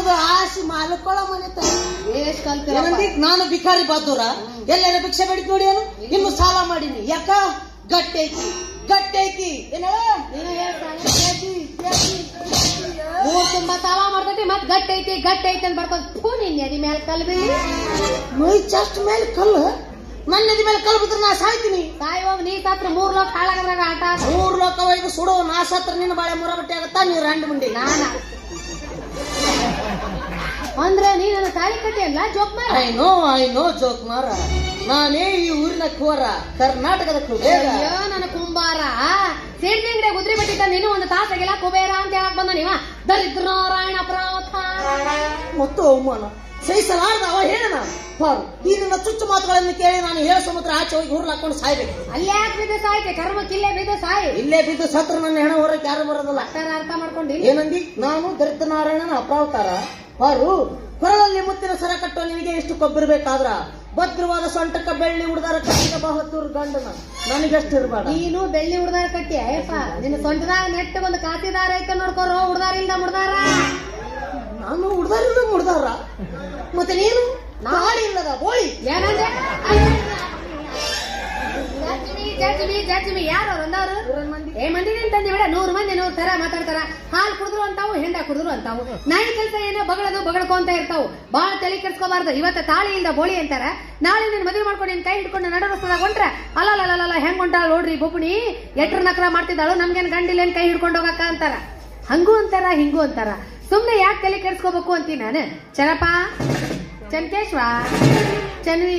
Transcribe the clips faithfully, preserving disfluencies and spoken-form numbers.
ನಮ್ದು ಆಸೆ ಮಾಲಕೊಳ ಮನೆ ಎಷ್ಟ್ ಕಲ್ತೀರ ನಾನು ಭಿಕಾರಿ ಬಾದೂರ ಎಲ್ಲರ ಭಿಕ್ಷೆ ಬೇಡಿದ್ ನೋಡಿ ಏನು ಇನ್ನು ಸಾಲ ಮಾಡೀನಿ ಯಾಕ ಗಟ್ಟಿ ಐತಿ ಗಟ್ಟಿ ಐತಿ ಏನ ಊರ್ ತುಂಬಾ ಸಾಲ ಮಾಡ್ತೈತಿ ಮತ್ ಗಟ್ಟಿ ಐತಿ ಗಟ್ಟಿ ಐತಿ ಅಂತ ಬರ್ಕೊಂಡ್ ನಿನ್ ಎದಿ ಮೇಲೆ ಕಲ್ ಬೀಳಿ ಮೈ ಚೆಸ್ಟ್ ಮೇಲೆ ಕಲ್ಲು ನನ್ನ ಎದಿ ಮೇಲೆ ಕಲ್ಲು ಬಿದ್ರೆ ನಾ ಸಾಯ್ತೀನಿ ಸಾಯುವಾಗ ನೀ ಸತ್ರ ಮೂರ್ ಲೋಕ ಹಾಳಾಗದ್ರಾಗ ಆಟ ಮೂರ್ ಲೋಕ ಒಯ್ದು ಸುಡೋ ನಾ ಸತ್ರ ನಿನ್ನ ಬಾಳೆ ಮುರ ಬಟ್ಟೆ ಆಗತ್ತಾ ನೀರ್ ಹಂಡು ಮುಂಡಿ ನಾನ ಅಂದ್ರೆ ನೀ ನನ್ನ ತಾಳಿ ಕಟ್ಟಿ ಅಲ್ಲ ಜೋಕ್ ಮಾರ I know I know joke ಮಾರ ನಾನೇ ಈ ಊರಿನ ಕುವರ ಕರ್ನಾಟಕದ ಕುಬೇರ ಅಯ್ಯೋ ನನ್ನ ಕುಂಬಾರ ಸೇಡ್ ಅಂಗಡಿ ಗುದ್ರಿ ಬಿಟ್ಟಿದ್ದ ನೀನು ಒಂದು ತಾಸಾಗಿಲ್ಲ ಕುಬೇರ ಅಂತ ಹೇಳಕ್ ಬಂದ ನೀವ ದರಿದ್ರ ನಾರಾಯಣ ಪ್ರಾವಥ ಮತ್ತು ಅವಮಾನ ಸಹಿಸಲಾರ್ದ ಅವ ಹೇಳನ ಪಾರು ಈ ನನ್ನ ಚುಚ್ಚು ಮಾತುಗಳನ್ನು ಕೇಳಿ ನಾನು ಹೇಳ ಸಮುದ್ರ ಆಚೆ ಹೋಗಿ ಊರ್ಲ ಹಾಕೊಂಡು ಸಾಯ್ಬೇಕು ಅಲ್ಲೇ ಯಾಕೆ ಬಿದ್ದು ಸಾಯ್ತೆ ಕರ್ಮಕ್ಕಿಲ್ಲೇ ಬಿದ್ದು ಸಾಯಿ ಇಲ್ಲೇ ಬಿದ್ದು ಸತ್ರ ನನ್ನ ಹೆಣ ಹೊರಕ್ಕೆ ಯಾರು ಬರೋದಲ್ಲ ಅರ್ಥ ಮಾಡ್ಕೊಂಡಿ ಏನಂದಿ ನಾನು ದರಿದ್ರ ನಾರಾಯಣನ ಅಪ್ರಾವತಾರ ಪಾರು ಕೊರಳಲ್ಲಿ ಮುತ್ತಿನ ಸರ ಕಟ್ಟೋ ನಿನಗೆ ಎಷ್ಟು ಕೊಬ್ಬಿರ್ಬೇಕಾದ್ರ ಭದ್ರವಾದ ಸೊಂಟಕ್ಕ ಬೆಳ್ಳಿ ಉಡ್ದಾರ ಕಟ್ಟಿದ ಬಹದ್ದೂರ್ ಗಂಡನ ನನಗೆಷ್ಟು ಇರ್ಬೇಡ ನೀನು ಬೆಳ್ಳಿ ಉಡ್ದಾರ ಕಟ್ಟಿ ಅಯ್ಯಪ್ಪ ನಿನ್ನ ಸೊಂಟದಾಗ ನೆಟ್ಟ ಒಂದು ಕಾತಿದಾರ ಐತೆ ನೋಡ್ಕೋರೋ ಉಡ್ದಾರಿಂದ ಮುಡ್ದಾರ ನಾನು ಉಡ್ದಾರಿಂದ ಮುಡ್ದಾರ ಮತ್ತೆ ನೀನು ನಾಡಿ ಇಲ್ಲದ ಬೋಳಿ ಏನಂದ್ರೆ ಜಜ್ಮಿ ಜಜ್ಮಿ ಯಾರು ಒಂದವ್ರು ಏ ಮಂದಿ ತಂದಿ ಬಿಡ ನೂರು ಮಂದಿ ನೂರ್ ತರ ಮಾತಾಡ್ತಾರ ಹಾಲು ಕುಡಿದ್ರು ಅಂತಾವು ಹೆಂಡ ಕುಡಿದ್ರು ಅಂತಾವು ನಾಯಿ ಕೆಲಸ ಏನೋ ಬಗಳದು ಬಗಳ್ಕೊಂತ ಇರ್ತಾವು ಬಾಳ ತಲೆ ಕೆಡ್ಸ್ಕೋಬಾರ್ದು ಇವತ್ತ ತಾಳಿ ಇಲ್ದ ಬೋಳಿ ಅಂತಾರ ನಾಳೆ ನೀನ್ ಮದುವೆ ಮಾಡ್ಕೊಂಡು ನಿನ್ ಕೈ ಹಿಡ್ಕೊಂಡು ನಡು ರಸ್ತೆದಾಗ ಹೊಂಟ್ರ ಅಲ್ಲಲ್ಲ ಹೆಂಗ್ ಹೊಂಟಾಳ ನೋಡ್ರಿ ಬೊಬ್ಬಣಿ ಎಟ್ರ ನಕ್ರ ಮಾಡ್ತಿದ್ದಾಳು ನಮ್ಗೇನ್ ಗಂಡಿಲ್ಲ ಏನ್ ಕೈ ಹಿಡ್ಕೊಂಡು ಹೋಗಕ್ಕ ಅಂತಾರ ಹಂಗೂ ಅಂತಾರ ಹಿಂಗೂ ಅಂತಾರ ಸುಮ್ನೆ ಯಾಕೆ ತಲೆ ಕೆಡ್ಸ್ಕೋಬೇಕು ಅಂತೀನಿ ನಾನು ಚನಪ್ಪ ಚಂಕೇಶ್ವ ಚನ್ವಿ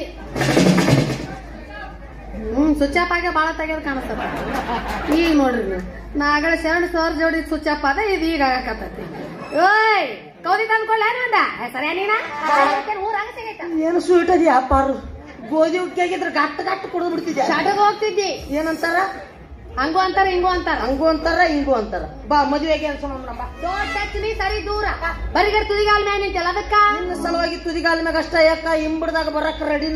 ಹ್ಮ್ ಸ್ವಿಚ್ ಆಫ್ ಆಗಿ ಬಾಳ ತೆಗೆದ್ ಕಾಣಿಸ್ತದ ಈಗ ನೋಡ್ರಿ ನೀವು ನಾಗಳ ಶರಣ ಸರ್ ಜೋಡಿ ಸ್ವಿಚ್ ಆಫ್ ಅದ ಇದು ಈಗ ಆಗಕತ್ತೈತಿ ಓಯ್ ಕೌದಿ ತಂದ್ಕೊಳ್ಳ ಅಂದ ಸರಿ ನೀನ ಊರಾಗ ಸಿಗೈತ ಏನು ಸ್ವೀಟ್ ಅದಿ ಪಾರು ಗೋಧಿ ಉಕ್ಕಿಯಾಗಿದ್ರೆ ಗಟ್ಟ ಗಟ್ಟ ಕುಡಿದು ಬಿಡ್ತಿದ್ದೆ ಶಾಟಗ ಹೋಗ್ತಿದ್ದಿ ಏನಂತಾರ ಹಂಗು ಅಂತಾರ ಹಿಂಗು ಅಂತಾರ ಹಂಗು ಅಂತಾರ ಹಿಂಗು ಅಂತಾರ ಬಾ ಮದುವೆಗೆ ಅನ್ಸೋಣ ನೀ ಸರಿ ದೂರ ಬರಿಗಡೆ ತುದಿಗಾಲ ಮ್ಯಾಗ ನಿಂತಲ್ಲ ಅದಕ್ಕ ನಿನ್ನ ಸಲುವಾಗಿ ತುದಿಗಾಲ ಮ್ಯಾಗ ಅಷ್ಟ ಯಾಕ ಹಿಂಬಿಡ್ದಾಗ ಬರಕ್ ರೆಡಿನ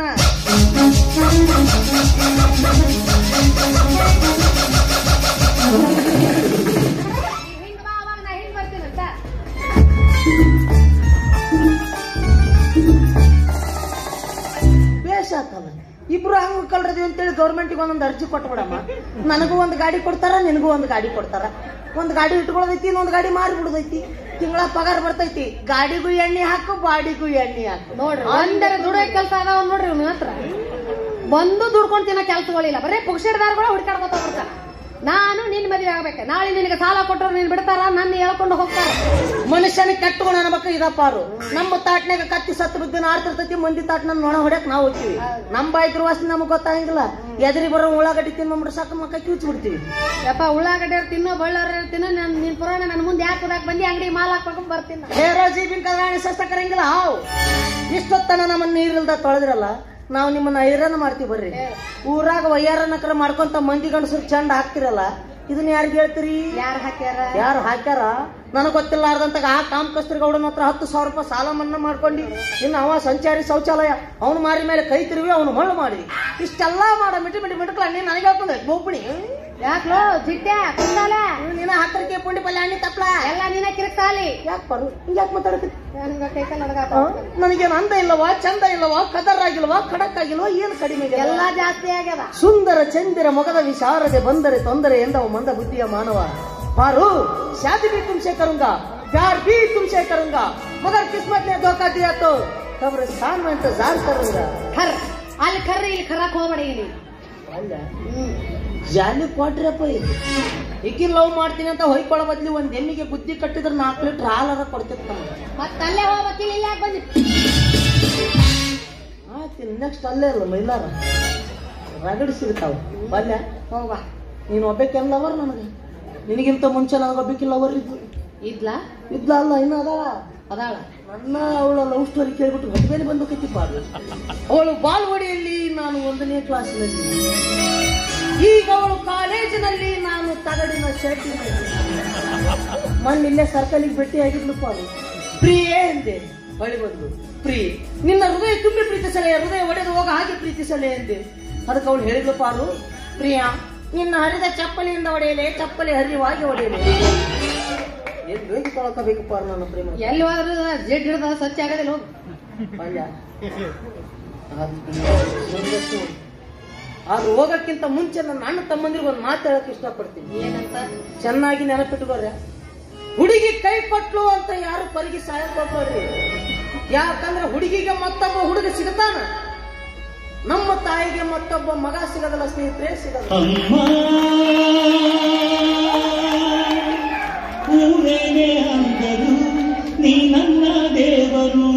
ಹಿಂಗ ಬಾ ಅವಾಗ ನಾ ಹಿಂಗ್ ಬರ್ತೀನಂತ ಬೇಷ ಆತಲ್ಲ ಇಬ್ರು ಹಂಗ ಕಲ್ರದಿ ಅಂತೇಳಿ ಗೌರ್ಮೆಂಟಿಗೆ ಒಂದೊಂದು ಅರ್ಜಿ ಕೊಟ್ಬಿಡಮ್ಮ ನನಗೂ ಒಂದು ಗಾಡಿ ಕೊಡ್ತಾರ ನಿನಗೂ ಒಂದು ಗಾಡಿ ಕೊಡ್ತಾರ ಒಂದ್ ಗಾಡಿ ಇಟ್ಕೊಳ್ಳೋದೈತಿ ಇನ್ನೊಂದ್ ಗಾಡಿ ಮಾರಿ ಬಿಡುದೈತಿ ತಿಂಗಳ ಪಗಾರ ಬರ್ತೈತಿ ಗಾಡಿಗೂ ಎಣ್ಣೆ ಹಾಕು ಬಾಡಿಗೂ ಎಣ್ಣೆ ಹಾಕು ನೋಡ್ರಿ ಒಂದರ ದುಡಿಯೋ ಕೆಲಸ ಅದಾವ ನೋಡ್ರಿ ನಿಮ್ಮ ಹತ್ರ ಬಂದು ದುಡ್ಕೊಂಡ್ ತಿನ್ನೋ ಕೆಲ್ಸಗಳಿಲ್ಲ ಬರೀ ಪುಕ್ಷಿಡ್ದಾರ್ಗಳು ಹುಡ್ಕಾಡ್ಕೊತ ಬರ್ತಾರ ನಾನು ನಿನ್ ಮದುವೆ ಆಗ್ಬೇಕು ನಾಳೆ ನಿನಗೆ ಸಾಲ ಕೊಟ್ಟರು ನೀನ್ ಬಿಡ್ತಾರ ನನ್ನ ಹೇಳ್ಕೊಂಡು ಹೋಗ್ತಾರ ಮನುಷ್ಯನಿಗೆ ಕಟ್ಕೊಂಡು ಅನ್ಬೇಕು ಇದಪ್ಪಾರು ನಮ್ಮ ತಾಟ್ನಾಗ ಕತ್ತಿ ಸತ್ತು ಬಿದ್ದು ಆಡ್ತಿರ್ತೈತಿ ಮಂದಿ ತಾಟ್ನ ನೋಣ ಹೊಡ್ಯಾಕ್ ನಾವು ಹೋಗ್ತೀವಿ ನಮ್ ಬಾಯ್ದ್ರ ವಾಸನೆ ನಮಗ್ ಗೊತ್ತಾಗಿಲ್ಲ ಎದ್ರಿ ಬರೋ ಉಳ್ಳಾಗಡ್ಡಿ ತಿನ್ನೋ ಸಾಕು ಮಕ್ಕ ಕಿಚ್ಚಿ ಬಿಡ್ತೀವಿ ಯಪ್ಪ ಉಳ್ಳಾಗಡ್ಡಿ ತಿನ್ನೋ ಬಳ್ಳಾರ ತಿನ್ನೋ ನಿನ್ ಪುರಾಣ ನನ್ ಮುಂದೆ ಯಾಕೆ ಹೋದಾಕ್ ಬಂದಿ ಅಂಗಡಿ ಮಾಲ್ ಹಾಕ್ಬೇಕು ಬರ್ತೀನಿ ಹೇರೋ ಜೀಬಿನ ಕಲ್ರಾಣಿ ಸಸ್ತ ಕರಂಗಿಲ್ಲ ಹಾವು ಇಷ್ಟೊತ್ತನ ನಮ್ಮನ್ನ ನೀರಿಲ್ದ ತೊಳೆದ್ರಲ್ಲ ನಾವು ನಿಮ್ಮನ್ನ ಐರನ್ ಮಾಡ್ತೀವಿ ಬರ್ರಿ ಊರಾಗ ವಯ್ಯಾರ ನಕರ ಮಾಡ್ಕೊಂತ ಮಂದಿ ಗಂಡಸರು ಚಂಡ ಹಾಕ್ತಿರಲ್ಲ ಇದನ್ನ ಯಾರಿಗೆ ಹೇಳ್ತೀರಿ ಯಾರು ಹಾಕ್ಯಾರ ಯಾರು ಹಾಕ್ಯಾರ ನನಗ್ ಗೊತ್ತಿಲ್ಲಾರ್ದಂತಾಗ ಆ ಕಾಮ್ ಕಸ್ತೂರಿ ಗೌಡನ ಹತ್ರ ಹತ್ತು ಸಾವಿರ ರೂಪಾಯಿ ಸಾಲ ಮನ್ನಾ ಮಾಡ್ಕೊಂಡಿ ಇನ್ನು ಅವ ಸಂಚಾರಿ ಶೌಚಾಲಯ ಅವನು ಮಾರಿ ಮೇಲೆ ಕೈ ತಿರುವಿ ಅವನು ಮಳ್ಳು ಮಾಡಿ ಇಷ್ಟೆಲ್ಲಾ ಮಾಡ ಮಿಟಿ ಮಿಟಿ ಮಿಟ್ಕಲ ನೀನ್ ನನಗೆ ಹೇಳ್ಕೊಂಡೆ ಗೋಪಣಿ ಯಾಕ್ಲೋ ಚಿಟ್ಟೆ ಕುಂದಾಲ ನೀನ ಹತ್ತರಿಕೆ ಪುಂಡಿ ಪಲ್ಯ ಹಣ್ಣಿ ತಪ್ಪಲ ಎಲ್ಲ ನೀನ ಕಿರಕ್ಸಾಲಿ ಯಾಕೆ ಬರು ಯಾಕೆ ಮಾತಾಡತ್ತಿ ಕೈಕಲ್ ನನಗೇನು ಅಂದ ಇಲ್ಲವಾ ಚಂದ ಇಲ್ಲವಾ ಕದರ್ ಆಗಿಲ್ವಾ ಖಡಕ್ ಆಗಿಲ್ವಾ ಏನು ಕಡಿಮೆ ಎಲ್ಲಾ ಜಾಸ್ತಿ ಆಗ್ಯದ ಸುಂದರ ಚಂದಿರ ಮೊಗದ ವಿಚಾರದೆ ಬಂದರೆ ತೊಂದರೆ ಎಂದವ ಮಂದ ಬುದ್ಧಿಯ ಮಾನವ पारू शादी भी तुमसे करूंगा प्यार भी तुमसे करूंगा मगर किस्मत ने धोखा दिया तो कब्रिस्तान में इंतजार करूंगा खर ಅಲ್ಲಿ ಖರ್ರಿ ಇಲ್ಲಿ ಖರಕ್ ಹೋಗಬೇಡ ಇಲ್ಲಿ ಅಲ್ಲ ಜಾಲಿ ಕೊಟ್ರಪ್ಪ ಈಗಿನ ಲವ್ ಮಾಡ್ತೀನಿ ಅಂತ ಹೊಯ್ಕೊಳ್ಳೋ ಬದ್ಲಿ ಒಂದ್ ಎಮ್ಮಿಗೆ ಬುದ್ಧಿ ಕಟ್ಟಿದ್ರೆ ನಾಲ್ಕು ಲೀಟರ್ ಹಾಲರ ಕೊಡ್ತಿತ್ತು ಮತ್ತೆ ಅಲ್ಲೇ ಹೋಗ್ಬೇಕಿಲ್ಲ ಇಲ್ಲ ಯಾಕೆ ಬಂದಿ ಆಯ್ತು ನೆಕ್ಸ್ಟ್ ಅಲ್ಲೇ ಅಲ್ಲ ಮೈಲಾರ ರಗಡಿ ಸಿಗ್ತಾವ ಬಲ್ಯ ಹೋಗ ನೀನು ಒಬ್ಬಕ್ಕೆಲ್ಲ ಲವರ್ ನನಗೆ ನಿನಗಿಂತ ಮುಂಚೆ ನನಗೆ ಒಬ್ಬಕ್ಕೆ ಲವರ್ ಇದ್ಲು ಇದ್ಲಾ ಇದ್ಲ ಅಲ್ಲ ಇನ್ನು ಅದಾಳ ಅದಾಳ ನನ್ನ ಅವಳ ಲವ್ ಸ್ಟೋರಿ ಕೇಳ್ಬಿಟ್ಟು ಹೊಟ್ಟೆಲಿ ಬಂದು ಕತ್ತಿಪ್ಪ ಅವಳು ಬಾಲ್ವಾಡಿಯಲ್ಲಿ ನಾನು ಒಂದನೇ ಕ್ಲಾಸಿನಲ್ಲಿ ಈಗ ಅವಳು ಕಾಲೇಜಿನಲ್ಲಿ ನಾನು ತಗಡಿನ ಶರ್ಟಿನಲ್ಲಿ ಮೊನ್ನಿಲ್ಲೇ ಸರ್ಕಲಿಗೆ ಭೇಟಿ ಆಗಿದ್ಲಪ್ಪ ಅವಳು ಪ್ರಿಯೇ ಎಂದೆ ಹೊಳಿ ಬಂದು ಪ್ರಿಯೆ ನಿನ್ನ ಹೃದಯ ತುಂಬಿ ಪ್ರೀತಿಸಲೇ ಹೃದಯ ಒಡೆದು ಹೋಗ ಹಾಗೆ ಪ್ರೀತಿಸಲೇ ಎಂದೆ ಅದಕ್ಕೆ ಅವಳು ಹೇಳಿದ್ಲಪ್ಪ ಅವರು ಪ್ರಿಯಾ ನಿನ್ನ ಹರಿದ ಚಪ್ಪಲಿಯಿಂದ ಹೊಡೆಯಲೇ ಚಪ್ಪಲಿ ಹರಿವಾಗಿ ಹೊಡೆಯಲೇ ಏನ್ ಬೇಕಿ ತೊಳ್ಕೋಬೇಕಪ್ಪ ನನ್ನ ಪ್ರೇಮ. ಎಲ್ಲಿ ಹೋದ್ರು ಜಡ್ ಹಿಡ್ದ ಸ್ವಚ್ಛ ಆಗೋದಿಲ್ಲ ಹೋಗಿ. ಅಲ್ಲ ಆದ್ರೆ ಹೋಗಕ್ಕಿಂತ ಮುಂಚೆ ನನ್ನ ಅಣ್ಣ ತಮ್ಮಂದಿರಿಗೆ ಒಂದು ಮಾತು ಹೇಳಕ್ ಇಷ್ಟಪಡ್ತೀನಿ. ಏನಂತ? ಚೆನ್ನಾಗಿ ನೆನಪಿಟ್ಕೋರ್ಯ, ಹುಡುಗಿ ಕೈ ಕೊಟ್ಲು ಅಂತ ಯಾರು ಪರಿಗಿ ಸಹಾಯ ಕೊಡ್ಬೇಡ್ರಿ. ಯಾಕಂದ್ರೆ ಹುಡುಗಿಗೆ ಮತ್ತೊಬ್ಬ ಹುಡುಗ ಸಿಗತಾನ, ನಮ್ಮ ತಾಯಿಗೆ ಮತ್ತೊಬ್ಬ ಮಗ ಸಿಗದಲ್ಲ ಸ್ನೇಹಿತರೆ, ಸಿಗಲ್ಲ. ನೀ ನನ್ನ ದೇವರು.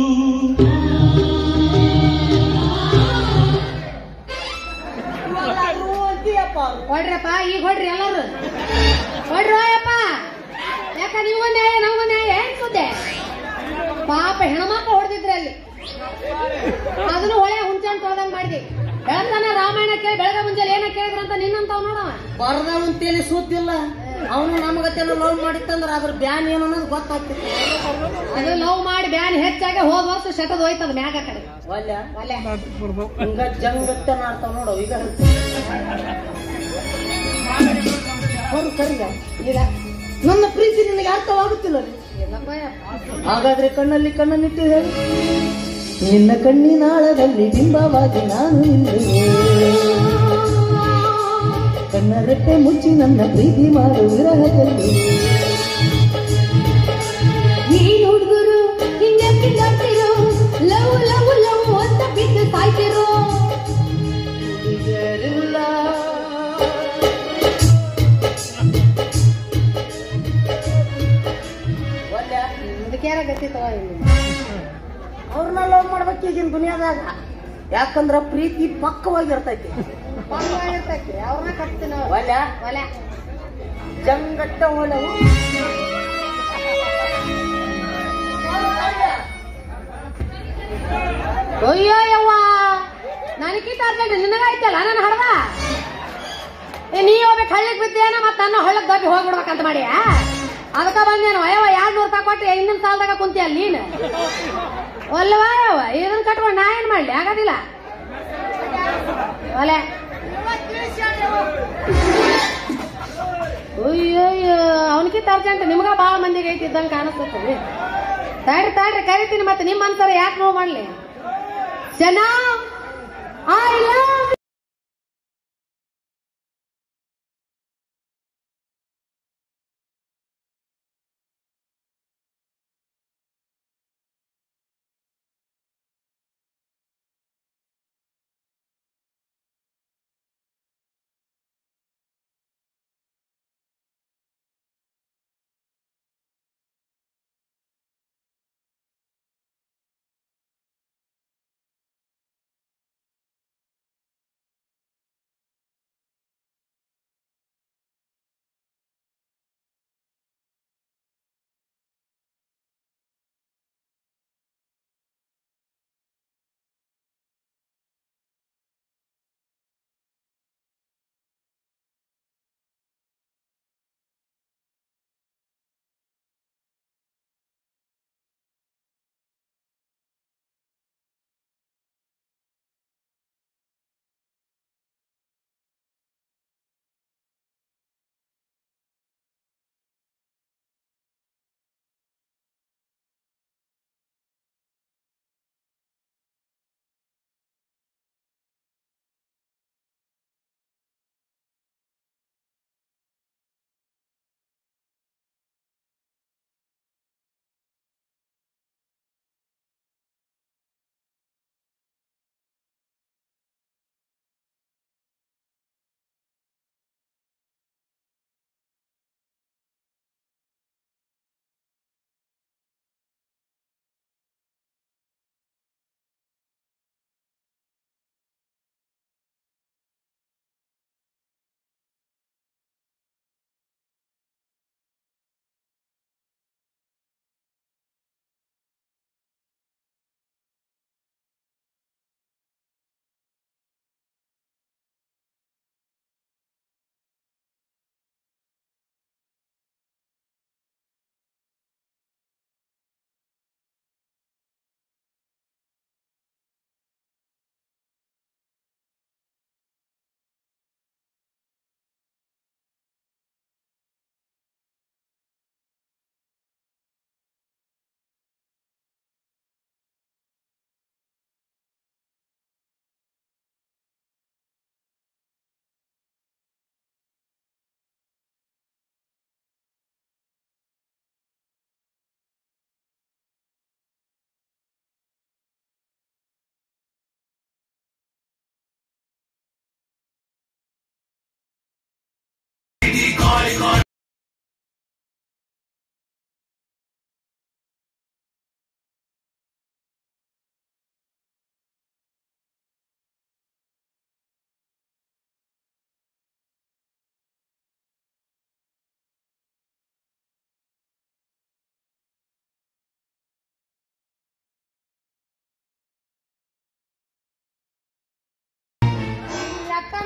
ಹೊಡ್ರಪ್ಪ, ಈಗ ಹೊಡ್ರಿ ಎಲ್ಲಾರು ಹೊಡ್ರಿ ಅಯ್ಯಪ್ಪ. ಯಾಕ ನೀವು ನ್ಯಾಯ ನಮಗೂ ನ್ಯಾಯ ಏನ್ ಸುದ್ದೆ? ಪಾಪ ಹೆಣ್ಮಕ್ಳು ಹೊಡೆದಿದ್ರಿ ಅಲ್ಲಿ, ಅದನ್ನು ಹೊಳೆ ಹುಂಚನ್ ತೊಳ್ದಂಗ್ ಮಾಡಿದ್ವಿ. ಬೆಳತಾನ ರಾಮಾಯಣ ಕೇಳಿ ಬೆಳಗ ಮುಂಜಾನೆ ಏನ ಕೇಳಿದ್ರು ಅಂತ ನಿನ್ನಂತಾವ್ ನೋಡವ. ಬರ್ದವಂತೇಳಿ ಸುದ್ದಿಲ್ಲ, ಅವನು ನಮಗತ್ತೆಲ್ಲ ಲವ್ ಮಾಡಿತ್ತಂದ್ರ ಅದ್ರ ಬ್ಯಾನ್ ಏನು ಅನ್ನೋದು ಗೊತ್ತಾಗ್ತಿತ್ತು. ಅದು ಲವ್ ಮಾಡಿ ಬ್ಯಾನ್ ಹೆಚ್ಚಾಗಿ ಹೋದ ವರ್ಷ ಶಟದ್ ಹೋಯ್ತದ ಮ್ಯಾಗ ಕಡೆ. ಒಲ್ಲೆ ಒಲೆ ಹಿಂಗ ಜಂಗತ್ತೆ ಮಾಡ್ತಾವ ನೋಡು. ಈಗ ಅವರು ಕರಿಗ ಇಲ್ಲ ನನ್ನ ಪ್ರೀತಿ ನಿನಗೆ ಅರ್ಥವಾಗುತ್ತಿಲ್ಲ. ಹಾಗಾದ್ರೆ ಕಣ್ಣಲ್ಲಿ ಕಣ್ಣನ್ನಿಟ್ಟು ಹೇಳಿ, ನಿನ್ನ ಕಣ್ಣಿನಾಳದಲ್ಲಿ ಬಿಂಬವಾಗಿ ನಾನು ನಿಲ್ಲುವೆ. ಕಣ್ಣ ರೆಟ್ಟೆ ಮುಚ್ಚಿ ನನ್ನ ಪ್ರೀತಿ ಮಾಡು ವಿರಹದಲ್ಲಿ. ಈ ಹುಡುಗರು ಹಿಂಗೆ ಲವ್ ಲವ್ ಲವ್ ಅಂತ ಬಿದ್ದು ಸಾಯ್ತಿರೋ. ಅದಕ್ಕೆ ಗತಿ ತಗೋ, ಅವ್ರನ್ನ ಲವ್ ಮಾಡ್ಬೇಕು ಈಗಿನ ದುನಿಯಾದಾಗ. ಯಾಕಂದ್ರ ಪ್ರೀತಿ ಪಕ್ಕವಾಗಿರ್ತೈತಿ, ಪಕ್ಕವಾಗಿರ್ತೈತಿ. ಅವ್ರನ್ನ ಕಟ್ತೀವಿ ನಾವು. ಒಲ್ಯ ಒಲೆ ಜಂಗಟ್ಟ ಒಲವು. ಅಯ್ಯೋ ಯವ್ವ, ನನಗಿಂತ ಅರ್ಜೆಂಟ್ ನಿನಗಾಯ್ತಲ್ಲ ನನ್ನ ಹಡದ. ನೀ ಹೋಗ್ಬೇಕು ಹಳ್ಳಿಗೆ ಬಿದ್ದೇನ, ಮತ್ತ ನನ್ನ ಹಳ್ಳಕ್ ದಬ್ಬಿ ಹೋಗ್ಬಿಡ್ಬೇಕಂತ ಮಾಡಿ ಅದಕ್ಕ ಬಂದೇನು. ಅಯ್ಯವ ಎರಡ್ ನೂರು ರೂಪಾಯಿ ಕೊಟ್ಟು ಹಿಂದಿನ ಸಾಲದಾಗ ಕುಂತಿ ಅಲ್ಲಿ ನೀನು ಒಲ್ವಾ ಯವ್ವ. ಇದನ್ನ ಕಟ್ಕೊಂಡು ನಾ ಏನ್ ಮಾಡ್ಲಿ, ಆಗೋದಿಲ್ಲ. ಒಲೆ ಅಯ್ಯೋ, ಅವನಕಿಂತ ಅರ್ಜೆಂಟ್ ನಿಮ್ಗ ಬಾಳ ಮಂದಿಗೆ ಐತಿದ್ದಂಗೆ ಕಾಣಿಸ್ತದೆ. ತಾಡ್ರಿ ತಾಡ್ರಿ ಕರಿತೀನಿ, ಮತ್ತೆ ನಿಮ್ಮ ಅನ್ಸರ ಯಾಕೆ ನೋವು ಮಾಡ್ಲಿ. ಜನ ಐ ಲವ್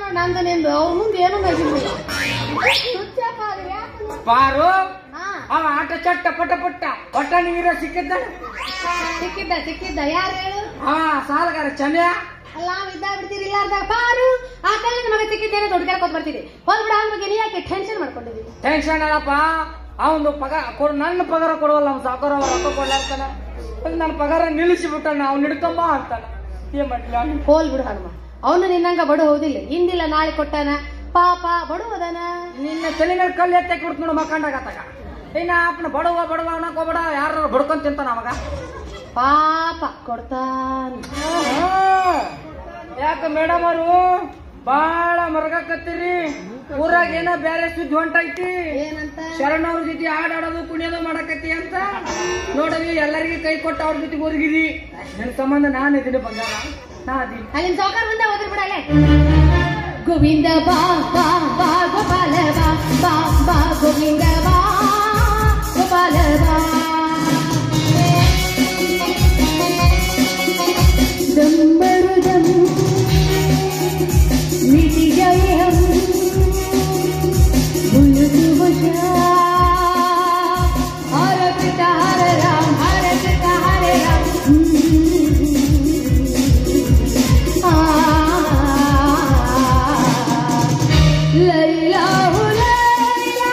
ನಂದು ನಿಂದು ಅವ್ರ ಮುಂದೆ ಏನು ನಗಿಲ್ಲ ಪಾರು ಅವ ಆಟ ಚಟ್ಟ ಪಟ ಪುಟ್ಟ ಪಟ್ಟ ನೀರ ಸಿಕ್ಕಿದ್ದ ಸಿಕ್ಕಿದ್ದ ಸಿಕ್ಕಿದ್ದ ಯಾರು ಹೇಳು ಹಾ ಸಾಲಗಾರ ಚಂದ್ಯ ಅಲ್ಲ ಇದ್ದಾಗ ಬಿಡ್ತೀರಿ ಇಲ್ಲಾರ್ದಾಗ ಪಾರು ಆ ಕಲ್ಲಿನ ಮಗ ಸಿಕ್ಕಿದ್ದೇನೆ ದೊಡ್ಡ ಕೇಳ್ಕೊತ ಬರ್ತೀರಿ ಹೋಗ್ಬಿಡ ಅವನ ಬಗ್ಗೆ ನೀ ಯಾಕೆ ಟೆನ್ಷನ್ ಮಾಡ್ಕೊಂಡಿದ್ದೀನಿ ಟೆನ್ಷನ್ ಅಲ್ಲಪ್ಪ ಅವನು ಪಗಾರ ಕೊಡ್ ನನ್ನ ಪಗಾರ ಕೊಡುವಲ್ಲ ಅವ್ನು ಸಾಕೋರ ರೊಕ್ಕ ಕೊಡ್ಲಾರ್ತಾನ ನನ್ನ ಪಗಾರ ನಿಲ್ಲಿಸಿಬಿಟ್ಟ ಅವ್ನು ಹಿಡ್ಕೊಂಬ ಅಂತಾನ ಏನ್ ಮಾಡ್ಲ ಹೋಲ್ ಬಿಡು ಹನುಮ ಅವನು ನಿನ್ನಂಗ ಬಡು ಹೋದಿಲ್ಲ ಇಂದಿಲ್ಲ ನಾಳೆ ಕೊಟ್ಟಾನ ಪಾಪ ಬಡು ಹೋದಾನ ನಿನ್ನ ತಲೆ ಮೇಲೆ ಕಲ್ಲು ಎತ್ತಕ್ಕೆ ಬಿಡ್ತು ನೋಡು ಮಕ್ಕಂಡಾಗತ್ತಾಗ ಇನ್ನ ಅಪ್ಪನ ಬಡವ ಬಡವ ಅನ್ನಕೋಬೇಡ ಯಾರು ಬಡ್ಕೊಂಡ್ ತಿಂತಾನ ಅವಾಗ ಪಾಪ ಕೊಡ್ತಾನ ಯಾಕ ಮೇಡಮ್ ಅವರು ಬಾಳ ಮರಗಕತ್ತೀರಿ ಊರಾಗ ಏನೋ ಬೇರೆ ಸುದ್ದಿ ಹೊಂಟೈತಿ ಏನಂತ ಶರಣವ್ರ ಜೊತೆ ಹಾಡಾಡೋದು ಕುಣಿಯೋದು ಮಾಡಕತ್ತಿ ಅಂತ ನೋಡವಿ ಎಲ್ಲರಿಗೆ ಕೈ ಕೊಟ್ಟ ಅವ್ರ ಜೊತೆ ಒದಗಿದಿ ನನ್ ಸಂಬಂಧ ನಾನು ಇದೀನಿ ಬಂಗಾರ ನಾ ಅದೀನಿ ಅಲ್ಲಿನ ಸೌಕರ್ ಮುಂದೆ ಹೋದ್ರಿ ಬಿಡಲೆ ಗೋವಿಂದ ಬಾ ಬಾ ಬಾ ಗೋಪಾಲ ಬಾ ಬಾ ಬಾ ಗೋವಿಂದ ಬಾ ಗೋಪಾಲ ಬಾ दम्बरुदम मिट गए हम भूल बचा हर पिता हर राम हर पिता हर राम लैला हो लैला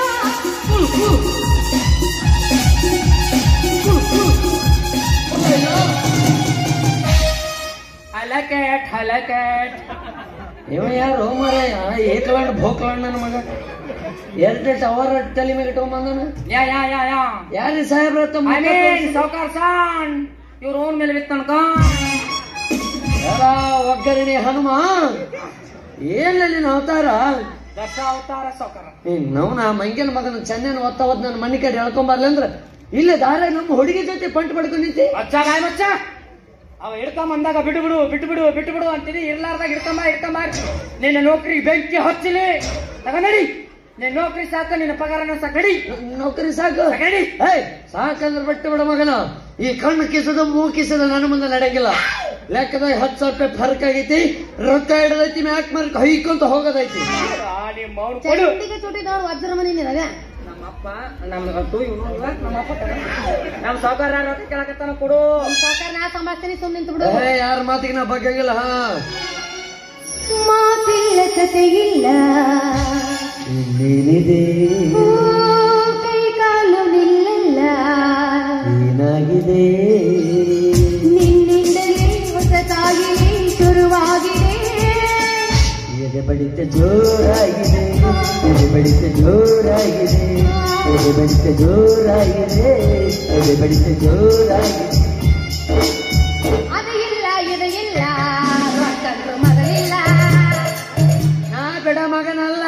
ಹಲಕೆಟ್ ಹಲಕೆಟ್ ಇವ ಯಾರು ಮಾರಾಯ ಏಕಲಂಡ್ ಭೋಕಲಂಡ್ ನನ್ನ ಮಗ ಎರಡು ಟವರ್ ತಲೆ ಮೇಲೆ ಇಟ್ಕೊಂಡ್ಬಂದನ ಯಾ ಯಾ ಯಾ ಯಾ ಯಾರಿ ಸಾಹೇಬ್ರ ಸೌಕಾರ್ ಸಾನ್ ಇವ್ರ ಓನ್ ಮೇಲೆ ಬಿತ್ತನ್ಕ ಯಾರ ಒಗ್ಗರಣೆ ಹನುಮ ಏನಲ್ಲಿ ಅವತಾರ ದಶ ಅವತಾರ ಸೌಕಾರ ನವನ ಮಂಗನ ಮಗನ ಚೆನ್ನೈನ ಒತ್ತ ಒದ್ ನನ್ನ ಮನೆ ಕಡೆ ಹೇಳ್ಕೊಂಬರ್ಲಿ ಅಂದ್ರ ಇಲ್ಲೇ ದಾರ ನಮ್ಮ ಹುಡುಗಿ ಜೊತೆ ಪಂಟ್ ಪಡ್ಕೊಂಡ್ ನಿಂತಿ ಮಚ್ಚ ಗಾಯ ಮಚ್ಚ ಅವ ಹಿಡ್ಕೊಂಬ ಅಂದಾಗ ಬಿಟ್ಟು ಬಿಡು ಬಿಟ್ಟು ಬಿಡು ಬಿಟ್ಟು ಬಿಡು ಅಂತೀನಿ ಇರ್ಲಾರ್ದಾಗ ಹಿಡ್ಕೊಂಬ ಹಿಡ್ಕೊಂಬ ನಿನ್ನ ನೌಕರಿಗೆ ಬೆಂಕಿ ಹಚ್ಚಿಲಿ ತಗೊಂಡಿ ನಿನ್ನ ನೌಕರಿ ಸಾಕ ನಿನ್ನ ಪಗಾರನ ಸಾಕಡಿ ನೌಕರಿ ಸಾಕು ಸಾಕಡಿ ಏಯ್ ಸಾಕಂದ್ರೆ ಬಿಟ್ಟು ಬಿಡ ಮಗನ ಈ ಕಣ್ಣು ಕಿಸದ ಮೂಗು ಕಿಸದ ನನ್ನ ಮುಂದೆ ನಡೆಯಂಗಿಲ್ಲ ಲೆಕ್ಕದಾಗ ಹತ್ತು ಸಾವಿರ ರೂಪಾಯಿ ಫರ್ಕ್ ಆಗೈತಿ ರೊಕ್ಕ ಹಿಡದೈತಿ ಮ್ಯಾಕ್ ಮಾರ್ಕ್ ಹೈಕೊಂತ ಹೋಗೋದೈತಿ ಚುಟಿಗೆ ಚುಟಿ ನೋಡು ವಜ್ರ ಮನಿ ನಿನಗ ನಮ್ಮಪ್ಪ ನಮ್ಮ ಟೂ ನಮ್ಮಪ್ಪ ನಮ್ಮ ಸಾವುಕಾರ ರೊಕ್ಕ ಕೇಳಕತ್ತಾನ ಕೊಡು ಸಾವುಕಾರ ನಾ ಸಂಭಾಳಿಸ್ತೀನಿ ಸುಮ್ಮನೆ ನಿಂತು ಬಿಡು ಏ ಯಾರ ಮಾತಿಗೆ ನಾ ಬಗ್ಗಂಗಿಲ್ಲ ಹಾ ಮಾತಿಲ್ಲ ಕತೆ ಇಲ್ಲ ಇನ್ನೇನಿದೆ ಕೈ ಕಾಲು ನಿಲ್ಲಲ್ಲ ಏನಾಗಿದೆ ನಿನ್ನಿಂದಲೇ ಹೊಸತಾಗಿದೆ ಶುರುವಾಗಿದೆ ಎದೆ ಬಡಿತ ಜೋರಾಗಿದೆ ಎದೆ ಬಡಿತ ಜೋರಾಗಿದೆ ಎದೆ ಬಡಿತ ಜೋರಾಗಿದೆ ಎದೆ ಬಡಿತ ಜೋರಾಗಿದೆ ಅದು ಇಲ್ಲ ಇದು ಇಲ್ಲ ರೊಕ್ಕಂತೂ ಮೊದಲಿಲ್ಲ ನಾ ಬೇಡ ಮಗನಲ್ಲ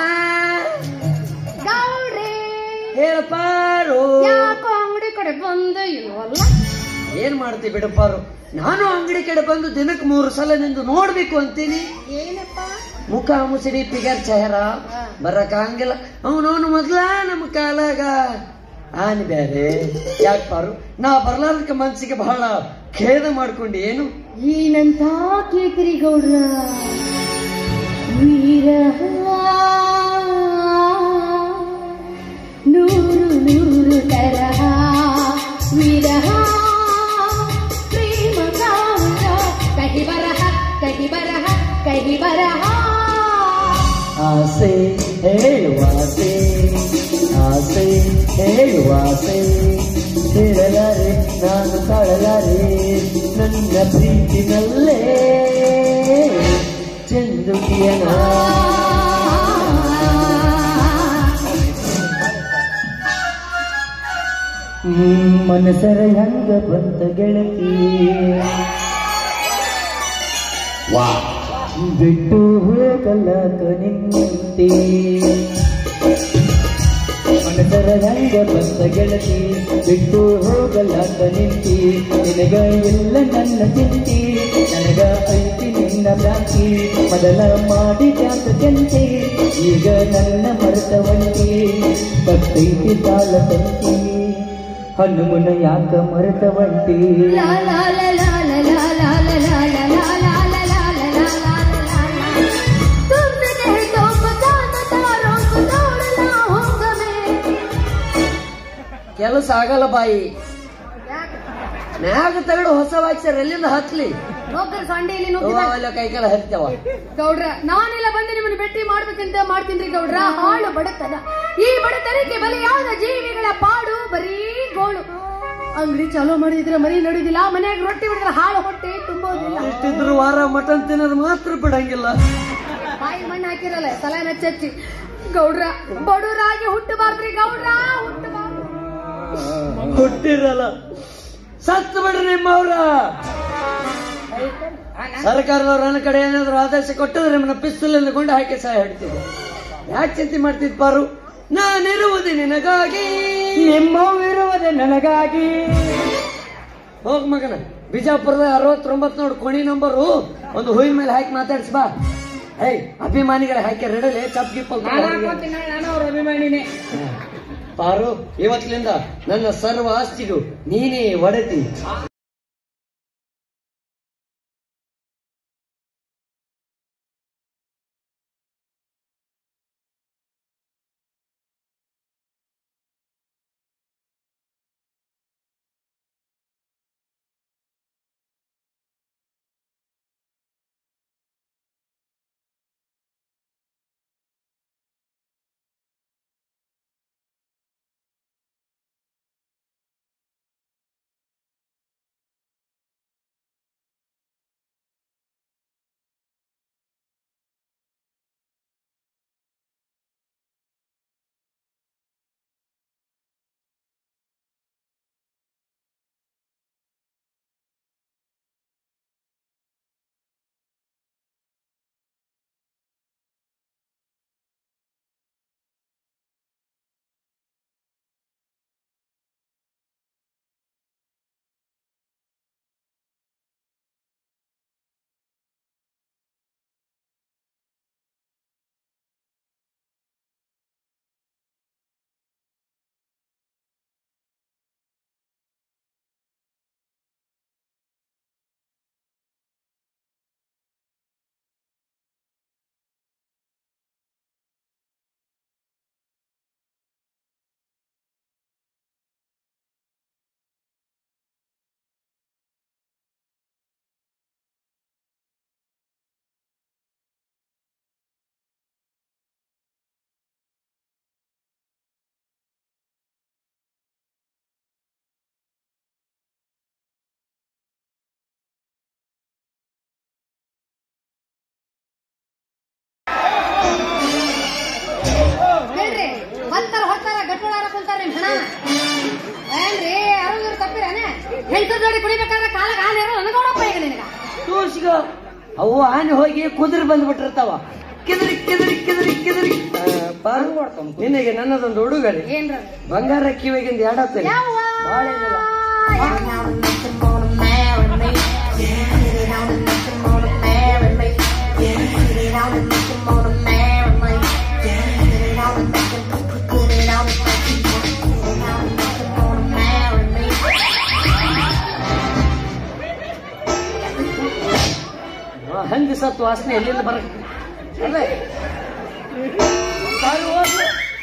ಗೌಡ್ರಿ ಹೇಳಪಾರು ಯಾಕೋ ಅಂಗಡಿ ಕಡೆ ಬಂದು ಇಲ್ವಲ್ಲ ಏನ್ ಮಾಡ್ತಿ ಬಿಡಪ್ಪಾರು ನಾನು ಅಂಗಡಿ ಕಡೆ ಬಂದು ದಿನಕ್ಕೆ ಮೂರು ಸಲ ನಿಂದು ನೋಡ್ಬೇಕು ಅಂತೀನಿ ಏನಪ್ಪ ಮುಖ ಮುಸಿಡಿ ಪಿಗರ್ ಚೆಹರ ಬರಕ ಹಂಗಿಲ್ಲ ಅವನವನು ಮೊದ್ಲ ನಮ್ಮ ಕಾಲಾಗ ಆನಿ ಬ್ಯಾರೆ ಯಾಕೆ ಪಾರು ನಾ ಬರ್ಲಾರ್ದಕ್ಕೆ ಮನ್ಸಿಗೆ ಬಹಳ ಖೇದ ಮಾಡ್ಕೊಂಡು ಏನು ಏನಂತ ಕೇಳ್ತೀರಿ ಗೌಡ್ರ ವೀರ ನೂರು ನೂರು ತರಹ ವಿರಹ ಪ್ರೇಮ ಕಾವ್ಯ ಕಹಿ ಬರಹ ಕಹಿ ಬರಹ ಕಹಿ ಬರಹ ಆಸೆ ಹೇಳುವಾಸೆ ಆಸೆ ಹೇಳುವಾಸೆ ಹೇಳಲಾರೆ ನಾನು ತಾಳಲಾರೆ ನನ್ನ ಪ್ರೀತಿನಲ್ಲೇ ಚಂದುಕಿಯನ ಮನಸರ ಹೆಂಗ ಬಂತ ಗೆಳತಿ ವಾ ಬಿಟ್ಟು ಹೋಗಲಾಕ ನಿನ್ನಂತೆ ಮನಸರ ಹೆಂಗ ಬಂತ ಗೆಳತಿ ಬಿಟ್ಟು ಹೋಗಲಾಕ ನಿಂತಿ ನಿನಗ ಎಲ್ಲ ನನ್ನ ಚಿಂತಿ ನನಗ ಐತಿ ನಿನ್ನ ಭ್ರಾಂತಿ ಮೊದಲ ಮಾಡಿದ್ಯಾಕ ಚಿಂತೆ ಈಗ ನನ್ನ ಮರೆತವಂತಿ ಬರ್ತೈತಿ ತಾಳ ತಂತಿ ಹನುಮನ ಯಾಕ ಮರೆತವಂತಿ ಲಾ ಲಾ ಲಾ ಲಾ ಲಾ ಲಾ ಲಾ ಲಾ ಲಾ ಲಾ ಲಾ ಲಾ ಲಾ ಲಾ ಲಾ ಲಾ ಲಾ ಕೆಲಸ ಆಗಲ್ಲ ಬಾಯಿ. ಯಾಕೆ ಮ್ಯಾಗ ತಗಡು ಹೊಸ ವಾಕ್ಸರ್ ಎಲ್ಲಿಂದ ಹತ್ಲಿ ನೋಕರ್ ಸಂಡೆಯಲ್ಲಿ ಅವೆಲ್ಲ ಕೈ ಕಾಲ ಹತ್ತವ. ಗೌಡ್ರ ನಾನೆಲ್ಲ ಬಂದು ನಿಮ್ಮನ್ನು ಭೇಟಿ ಮಾಡ್ಬೇಕಂತ ಮಾಡ್ತೀನಿ ಗೌಡ್ರ. ಹಾಳು ಬಡತನ, ಈ ಬಡತನಕ್ಕೆ ಬಲಿಯಾದ ಜೀವಿಗಳ ಪಾಡು ಬರೀ ಗೋಳು. ಅಂಗಡಿ ಚಾಲೂ ಮಾಡಿದ್ರೆ ಮರಿ ನಡುದಿಲ್ಲ, ಮನೆಯಾಗ ರೊಟ್ಟಿ ಬಿಡಿದ್ರೆ ಹಾಳು ಹೊಟ್ಟೆ ತುಂಬೋದಿಲ್ಲ. ಇಷ್ಟಿದ್ರು ವಾರ ಮಟನ್ ತಿನ್ನೋದು ಮಾತ್ರ ಬಿಡಂಗಿಲ್ಲ. ಬಾಯಿ ಮಣ್ಣು ಹಾಕಿರಲ್ಲ ತಲೆ ಮೆಚ್ಚಿ. ಗೌಡ್ರ ಬಡವರಾಗಿ ಹುಟ್ಟಬಾರ್ದ್ರಿ ಗೌಡ್ರ, ಹುಟ್ಟಬಾರ್ದು. ಹುಟ್ಟಿರಲ್ಲ ಸತ್ತು ಬಿಡ್ರಿ ನಿಮ್ಮವ್ರ. ಸರ್ಕಾರದವ್ರ ನನ್ನ ಕಡೆ ಏನಾದ್ರು ಆದೇಶ ಕೊಟ್ಟಿದ್ರೆ ನಿಮ್ಮನ್ನ ಪಿಸ್ತೂಲ್ ಗೊಂಡು ಹಾಕಿ ಸಹ ಹೇಳ್ತಿದ್ದೆ. ಯಾಕೆ ಚಿಂತೆ ಮಾಡ್ತಿದ್ ಪಾರು? ನಾನಿರುವುದೇ ನಿನಗಾಗಿ, ನಿಮ್ಮವಿರುವುದೇ ನನಗಾಗಿ. ಹೋಗ್ ಮಗನ, ಬಿಜಾಪುರದ ಅರವತ್ತೊಂಬತ್ ನೋಡು ಕೊಣಿ ನಂಬರು, ಒಂದು ಹೂವಿನ ಮೇಲೆ ಹಾಕಿ ಮಾತಾಡ್ಸ್ ಬಾ. ಹೇ ಅಭಿಮಾನಿಗಳ ಹಾಕಿ ರೆಡಲೆ ಚಪ್ ಗಿಪ್ಪಲ್. ನಾನು ಅವ್ರ ಅಭಿಮಾನಿನೇ. ಪಾರು, ಇವತ್ತಿನಿಂದ ನನ್ನ ಸರ್ವ ಆಸ್ತಿಗೂ ನೀನೇ ಒಡೆತಿ. ಹೊತ್ತಾರ ಹೊತ್ತಾರ ಗಟ್ಟೋಳಾರ ಕುಂತಾರ ನಿಮ್ ಹಣ ಏನ್ರಿ ಅರುಂಗರು ತಪ್ಪಿರಾನೆ ಹೆಂತ ಜೋಡಿ ಕುಡಿಬೇಕಾದ್ರೆ ಕಾಲಕ್ಕೆ ಆನೆ ಇರೋ ನನಗೋಡಪ್ಪ ಈಗ ನಿನಗ ತೋರ್ಸಿಗ ಅವು ಆನೆ ಹೋಗಿ ಕುದುರೆ ಬಂದ್ಬಿಟ್ಟಿರ್ತಾವ. ಕಿದರಿ ಕಿದರಿ ಕಿದರಿ ಕಿದರಿ ನಿನಗೆ ನನ್ನದೊಂದು ಉಡುಗೊರೆ. ಏನ್ರ ಬಂಗಾರ ಕಿವಿಗಿಂದ ಎರಡತ್ತೇನೆ ಬಾಳ ಏನಿಲ್ಲ. ಹಂದಿ ಸತ್ತು ವಾಸನೆ ಎಲ್ಲಿಂದ ಬರ ಅದೇ ಬಾರು ಓದ್ಲು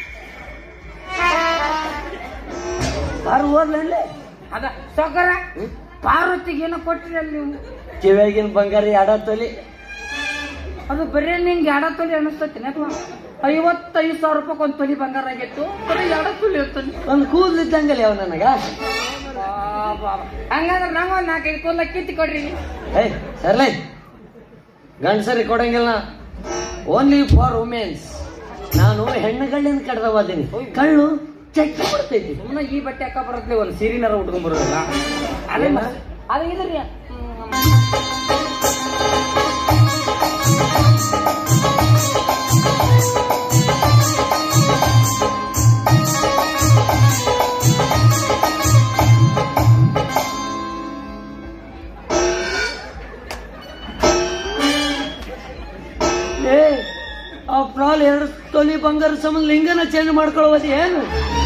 ಬಾರು ಓದ್ಲೇ ಅದ ಸೊಗರ ಪಾರ್ವತಿಗೆ ಏನೋ ಕೊಟ್ಟಿರಿ ಅಲ್ಲಿ ನೀವು. ಕಿವಿಯಾಗಿನ ಬಂಗಾರ ಎಡ ತೊಲಿ. ಅದು ಬರೀ ನಿಂಗೆ ಎಡ ತೊಲಿ ಅನಿಸ್ತೈತಿ ಅಥವಾ ಐವತ್ತೈದು ಸಾವಿರ ರೂಪಾಯಿ ಒಂದು ತೊಲಿ ಬಂಗಾರ ಆಗಿತ್ತು, ಬರೀ ಎಡ ತೊಲಿ ಇರ್ತಾನೆ. ಒಂದು ಕೂದ್ಲಿದ್ದಂಗಲ್ಲ ಯಾವ ನನಗ. ಹಂಗಂದ್ರೆ ನಂಗ ಒಂದ್ ನಾಲ್ಕೈದು ಕೂದಲ ಕಿತ್ತಿ ಕೊಡ್ರಿ. ಏಯ್ ಸರ್ಲೇ, ಗಂಡಸರಿ ಕೊಡಂಗಿಲ್ಲ, ಓನ್ಲಿ ಫಾರ್ ವುಮೆನ್ಸ್. ನಾನು ಹೆಣ್ಣುಗಳಿಂದ ಕಡ್ದವಾದೀನಿ, ಕಳ್ಳು ಚೆಕ್ ಕೊಡ್ತೈತಿ. ಸುಮ್ಮನೆ ಈ ಬಟ್ಟೆ ಹಾಕ ಬರತ್ಲಿ ಒಂದು ಸೀರಿನರ ಉಟ್ಕೊಂಡ್ ಬರೋದಿಲ್ಲ. ಅದೇ ಅದೇ ಇದ್ರಿ ಆಫ್ಟರ್ ಆಲ್ ಎರಡು ತೊಲಿ ಬಂಗಾರ ಸಂಬಂಧ ಲಿಂಗನ ಚೇಂಜ್ ಮಾಡ್ಕೊಳ್ಳೋದು ಏನು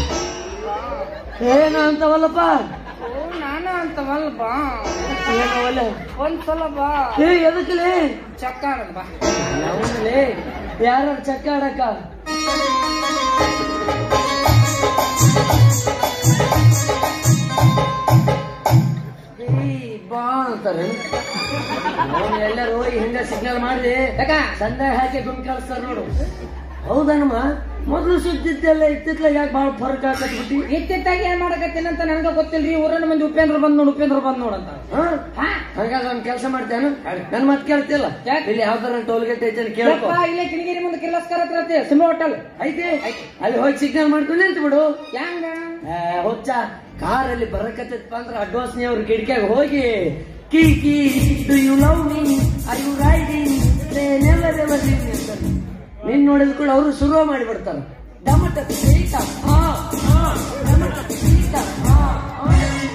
ಏನು ಅಂತವಲ್ಲಪ್ಪ. ನಾನು ಅಂತವಲ್ಲ ಬಾ, ಏನವಲ್ಲ ಒಂದ್ಸಲ ಬಾ. ಏ ಎದಕ್ಕಲೇ ಚಕ್ಕ ಆಡೋದು ಬಾ. ಯಾವಲೇ ಯಾರ ಚಕ್ಕ ಆಡಕ ಬಾ ಅಂತಾರೆ. ಅವನು ಎಲ್ಲರೂ ಹೋಗಿ ಹಿಂಗ ಸಿಗ್ನಲ್ ಮಾಡಿ ಯಾಕ ಸಂದೆ ಹಾಕಿ ಗುಂಡ್ ಕಳಿಸ್ತಾರ ನೋಡು. ಹೌದನಮ್ಮ, ಮೊದ್ಲು ಸುದ್ದಿದ್ದೆಲ್ಲ ಇತ್ತಿತ್ಲ ಯಾಕೆ ಬಾಳ ಫರ್ಕ್ ಹಾಕತ್ಬಿಟ್ಟಿ? ಇತ್ತಿತ್ತಾಗಿ ಏನ್ ಮಾಡಕತ್ತೀನಂತ ನನ್ಗ ಗೊತ್ತಿಲ್ರಿ. ಊರನ್ನ ಮಂದಿ ಉಪೇಂದ್ರ ಬಂದ್ ನೋಡು, ಉಪೇಂದ್ರ ಬಂದ್ ನೋಡಂತ. ಹಾಗಾಗಿ ಒಂದ್ ಕೆಲಸ ಮಾಡ್ತೇನು, ನನ್ ಮತ್ ಕೇಳ್ತಿಲ್ಲ. ಇಲ್ಲಿ ಯಾವ್ದಾರ ಟೋಲ್ಗೇಟ್ ಐತೆ ಕೇಳಪ್ಪ. ಇಲ್ಲೇ ಕಿಣಿಗಿರಿ ಮುಂದೆ ಕಿರ್ಲಸ್ಕರ ಹತ್ರ ಐತಿ ಸಿಮ್ ಹೋಟೆಲ್ ಐತೆ. ಅಲ್ಲಿ ಹೋಗಿ ಸಿಗ್ನಲ್ ಮಾಡ್ಕೊಂಡು ನಿಂತು ಬಿಡು. ಹೆಂಗ ಹುಚ್ಚ, ಕಾರಲ್ಲಿ ಬರಕತ್ತಪ್ಪ ಅಂದ್ರ ಅಡ್ವಾನ್ಸ್ ಅವ್ರ ಕಿಟಕಿಯಾಗ ಹೋಗಿ ಕೀ ಕೀ do you love me are you riding never ever leave me ಅಂತ ನಿನ್ ನೋಡಿದ ಕೂಡ ಅವರು ಶುರು ಮಾಡಿಬಿಡ್ತಾರ. ಡಮಟ ಪೀಟ ಆ ಆ ಡಮಟ ಪೀಟ ಆ ಆ.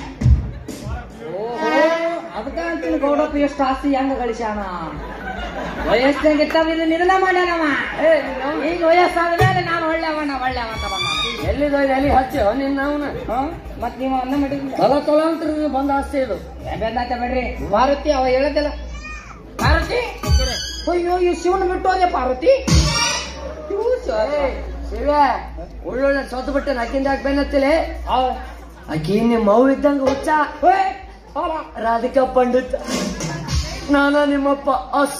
ಓಹೋ, ಅದಕ್ಕ ಅಂತೀನಿ ಗೌಡಪ್ಪ ಎಷ್ಟು ಆಸ್ತಿ ಹೆಂಗ ಗಳಿಸ್ಯಾನ. ವಯಸ್ಸಾಗ ಇರ್ತಾವ ಇದು ನಿರ್ಣ ಮಾಡ್ಯಾನವ. ಈಗ ವಯಸ್ಸಾದ ಮೇಲೆ ನಾನು ಒಳ್ಳೆಯವನ ಒಳ್ಳೆವ ಅಂತ ಬಂದ. ಎಲ್ಲಿದ ಎಲ್ಲಿ ಹಚ್ಚ ನಿನ್ನ ಅವನ ಮತ್ ನೀವು ಅನ್ನ ಮಾಡಿ ತಲ ತಲಾಂತರ ಬಂದ ಆಸ್ತಿ ಇದು. ಬೆಂದಾತ ಬೇಡ್ರಿ. ಪಾರ್ವತಿ ಅವ ಹೇಳದಿಲ್ಲ. ಪಾರ್ವತಿ ಅಯ್ಯೋ ಈ ಶಿವನ ಬಿಟ್ಟು ಹೋದೆ ಪಾರ್ವತಿ. ಶಿವ ಒಳ್ಳೊಳ್ಳೆ ಸೋತು ಬಿಟ್ಟೆ ಅಕ್ಕಿಂದ ಯಾಕೆ ಬೆನ್ನತ್ತಿಲೆ? ಅಕ್ಕಿ ನಿಮ್ಮ ಮೌ ಇದ್ದಂಗ ಹುಚ್ಚ. ರಾಧಿಕಾ ಪಂಡಿತ್, ನಾನ ನಿಮ್ಮಪ್ಪ ಅಸ್.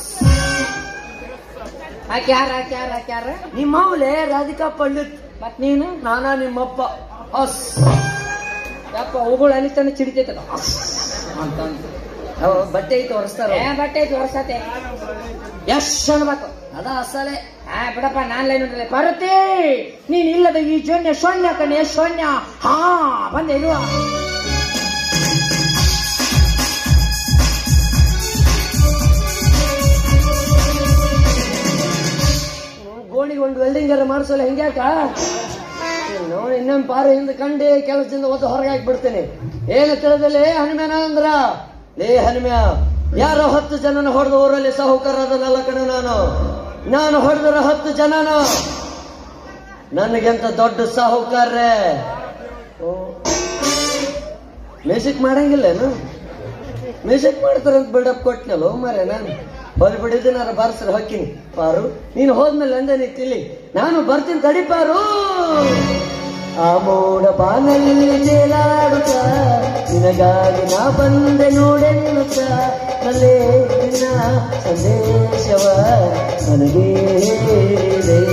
ಆಕೆ ಯಾರ ಆಕೆ ಯಾರ ಆಕೆ ಯಾರ? ನಿಮ್ಮ ಮೌಲೆ ರಾಧಿಕಾ ಪಂಡಿತ್. ಮತ್ ನೀನು? ನಾನ ನಿಮ್ಮಪ್ಪ ಅಸ್. ಯಪ್ಪ ಅವುಗಳು ಅಲ್ಲಿ ತಂದು ಚಿಡಿತೈತದ ಅಂತ ಬಟ್ಟೆ ಐತೆ ಹೊರಸ್ತಾರ. ಬಟ್ಟೆ ಐತಿ ಹೊರಸತೆ ಎಸ್ ಅನ್ಬೇಕು. ಅದ ಅಸಲೆ. ಹಾ ಬಿಡಪ್ಪ, ನಾನ್ ಲೈನ್ ನೋಡಿದ್ರೆ ಪಾರ್ವತಿ ನೀನ್ ಇಲ್ಲದ ಈ ಜೋನ್ಯ ಶೂನ್ಯ ಕಣೆ ಶೂನ್ಯ. ಹಾ ಬಂದೆ ಇರುವ ಗೋಣಿಗೆ ಒಂದು ವೆಲ್ಡಿಂಗ್ ಎಲ್ಲ ಮಾಡಿಸಲ್ಲ ಹಿಂಗ್ಯಾಕ? ನೋಡಿ ಇನ್ನೊಂದು ಪಾರು ಹಿಂದೆ ಕಂಡು ಕೆಲಸದಿಂದ ಒದ್ದು ಹೊರಗೆ ಹಾಕ್ಬಿಡ್ತೇನೆ. ಏನು ತಿಳಿದಲ್ಲಿ ಹನುಮ್ಯಾನ ಅಂದ್ರ, ಲೇ ಹನುಮ್ಯ, ಯಾರೋ ಹತ್ತು ಜನನ ಹೊಡೆದ ಊರಲ್ಲಿ ಸಾಹುಕಾರದಲ್ಲ ಕಣ ನಾನು. ನಾನು ಹೊಡೆದ್ರ ಹತ್ತು ಜನನ ನನಗೆಂತ ದೊಡ್ಡ ಸಾಹುಕಾರ್ರೆ. ಓ ಮ್ಯೂಸಿಕ್ ಮಾಡಂಗಿಲ್ಲೇನು? ಮ್ಯೂಸಿಕ್ ಮಾಡ್ತಾರಂತ ಬಿಲ್ಡಪ್ ಕೊಟ್ನಲ್ಲ ಮರೆ. ನಾನು ಹೊಲ್ ಬಿಡಿದ್ದು ನಾನು ಬಾರಿಸ್ರ ಹೊಕ್ಕಿನಿ. ಪಾರು ನೀನು ಹೋದ್ಮೇಲೆ ಅಂದೆ ನಿಂತಿಲ್ಲಿ, ನಾನು ಬರ್ತೀನಿ ತಡಿ ಪಾರು. ಆ ಮೋಡ ಬಾನಲ್ಲಿ ಜೇಲಾಡುತ್ತ ನಿನಗಾಗಿ ನಾ ಬಂದೆ ನೋಡೆನ್ನುತ್ತ ನಲ್ಲೇ ನಿನ್ನ ಸಂದೇಶವ ನನಗೆ